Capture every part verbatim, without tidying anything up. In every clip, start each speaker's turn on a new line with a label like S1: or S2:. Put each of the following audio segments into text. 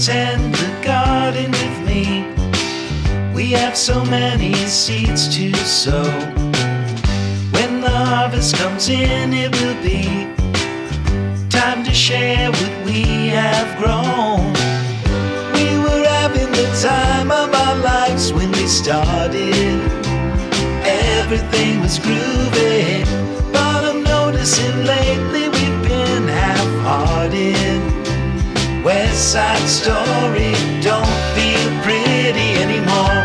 S1: tend the garden with me. We have so many seeds to sow. When the harvest comes in, it will be time to share what we have grown. We were having the time of our lives when we started. Everything was groovy, but I'm noticing lately we've been half-hearted. West Side Story don't feel pretty anymore.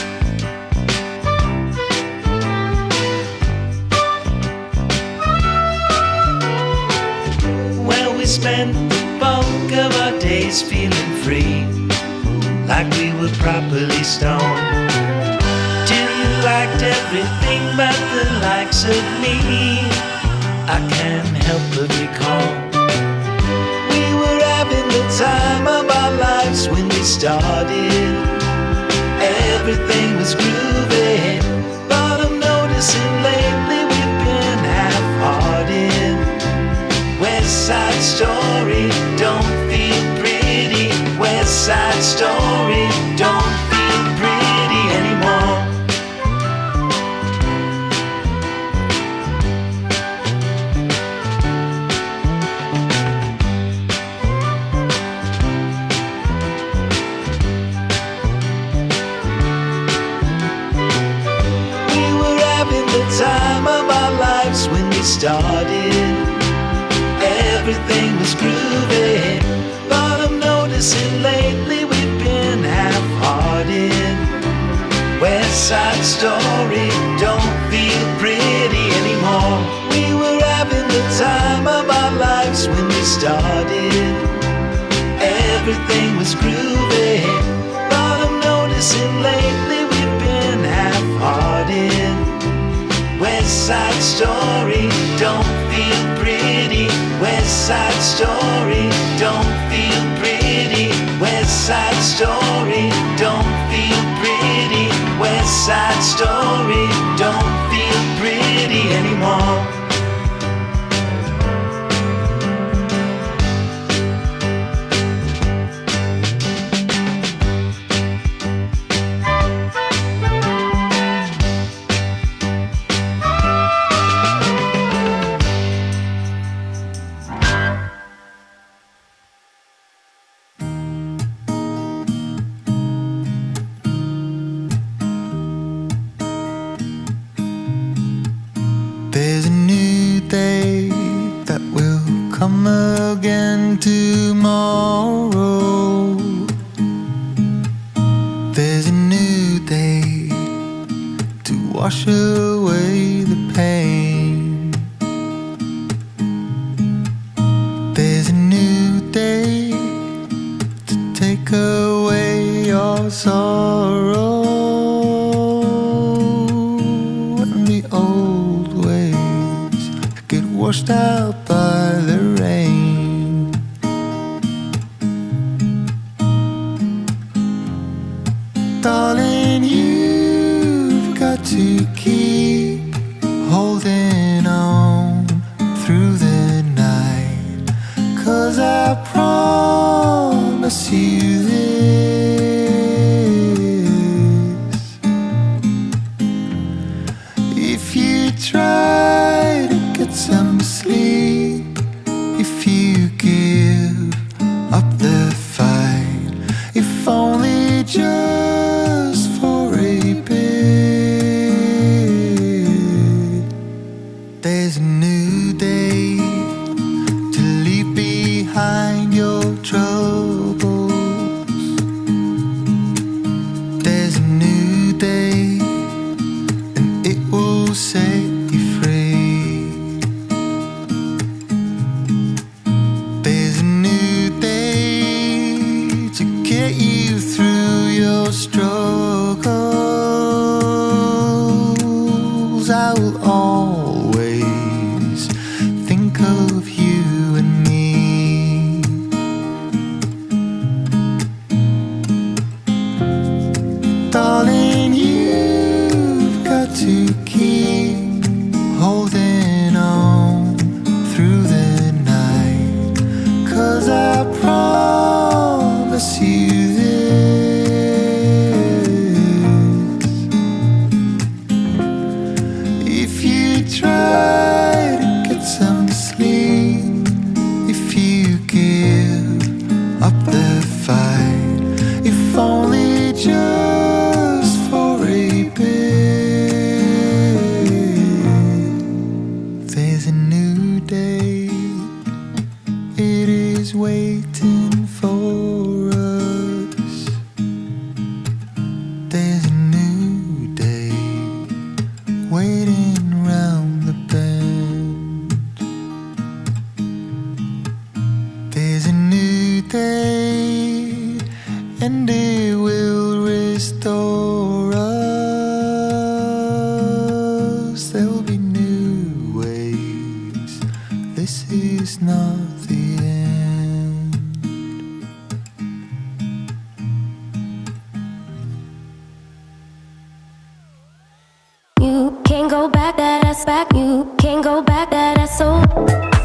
S1: Well, we spent the bulk of our days feeling free, like we were properly stoned, till you liked everything but the likes of me. I can't help but recall we were having the time of our lives when we started. Everything was groovy, but I'm noticing lately we've been half-hearted. West Side Story don't feel pretty. West Side Story don't feel pretty anymore. We were having the time of our lives when we started. Everything was groovy, but I'm noticing lately we've been half-hearted. West Side Story don't feel pretty anymore. We were having the time of our lives when we started. Everything was groovy, but I'm noticing lately we've been half-hearted. West Side Story don't feel pretty. West Side Story don't feel pretty. West Side Story don't feel pretty. West Side Story don't feel pretty anymore.
S2: There's a new day that will come again tomorrow. There's a new day to wash away the pain. There's a new day to take away your sorrow. And the old ways get washed out by the rain. Darling, you've got to keep holding on through the night, 'cause I promise you this: if you try to get some sleep, if you give up the fight, if only just for a bit, there's a new day to leave behind your troubles. There's a new day and it will set you free. There's a new day to get you through your struggles. I will always think of you and me. Darling, you've got to keep holding on through the night, 'cause I promise you waiting round the bend. There's a new day, and it will restore us. There'll be new ways. This is not the end.
S3: You can't go back, that ass back. You can't go back, that ass so.